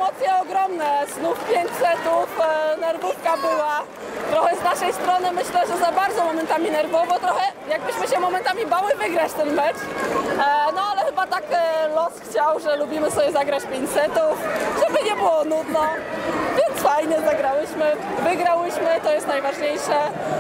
emocje ogromne, znów 5 setów, nerwówka była. Trochę z naszej strony myślę, że za bardzo momentami nerwowo, trochę jakbyśmy się momentami bały wygrać ten mecz. No ale chyba tak los chciał, że lubimy sobie zagrać 5 setów, żeby nie było nudno. Więc fajnie zagrałyśmy, wygrałyśmy, to jest najważniejsze.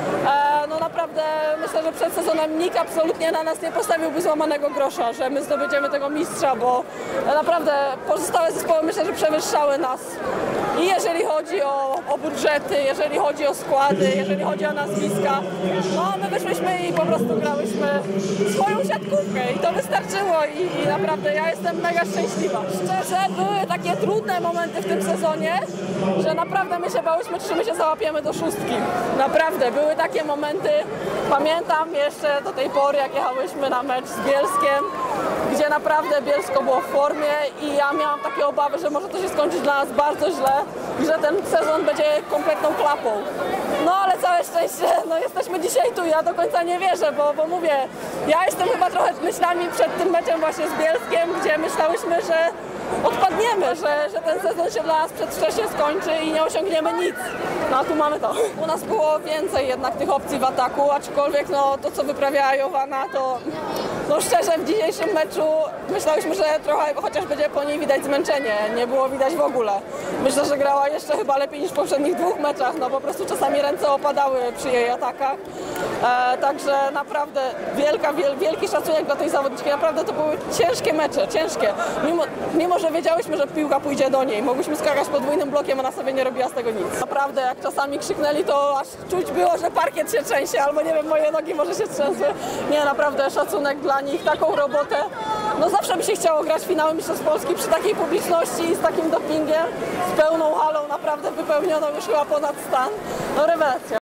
No naprawdę myślę, że przed sezonem nikt absolutnie na nas nie postawiłby złamanego grosza, że my zdobędziemy tego mistrza, bo naprawdę pozostałe zespoły myślę, że przewyższały nas. I jeżeli chodzi o budżety, jeżeli chodzi o składy, jeżeli chodzi o nazwiska, no my wyszłyśmy i po prostu grałyśmy swoją siatkówkę i to wystarczyło i naprawdę ja jestem mega szczęśliwa. Szczerze, były takie trudne momenty w tym sezonie, że naprawdę my się bałyśmy, czy my się załapiemy do szóstki. Naprawdę, były takie momenty, pamiętam jeszcze do tej pory, jak jechałyśmy na mecz z Bielskiem, gdzie naprawdę Bielsko było w formie i ja miałam takie obawy, że może to się skończyć dla nas bardzo źle i że ten sezon będzie kompletną klapą. No ale całe szczęście, no jesteśmy dzisiaj tu, ja do końca nie wierzę, bo mówię, ja jestem chyba trochę myślami przed tym meczem właśnie z Bielskiem, gdzie myślałyśmy, że odpadniemy, że ten sezon się dla nas przedwcześnie skończy i nie osiągniemy nic. No a tu mamy to. U nas było więcej jednak tych opcji w ataku, aczkolwiek no to co wyprawiała Jowanna, to no szczerze w dzisiejszym meczu myślałyśmy, że trochę chociaż będzie po niej widać zmęczenie, nie było widać w ogóle. Myślę, że grała jeszcze chyba lepiej niż w poprzednich 2 meczach, no po prostu czasami ręce opadały przy jej atakach. Także naprawdę wielki szacunek dla tej zawodniczki, naprawdę to były ciężkie mecze, ciężkie. Mimo że wiedziałyśmy, że piłka pójdzie do niej, mogłyśmy skakać podwójnym blokiem, ona sobie nie robiła z tego nic. Naprawdę jak czasami krzyknęli, to aż czuć było, że parkiet się trzęsie, albo nie wiem, moje nogi może się trzęsły. Nie, naprawdę szacunek dla nich, taką robotę. No zawsze by się chciało grać finały Mistrzostw Polski przy takiej publiczności, z takim dopingiem, z pełną halą, naprawdę wypełnioną już chyba ponad stan. No rewelacja.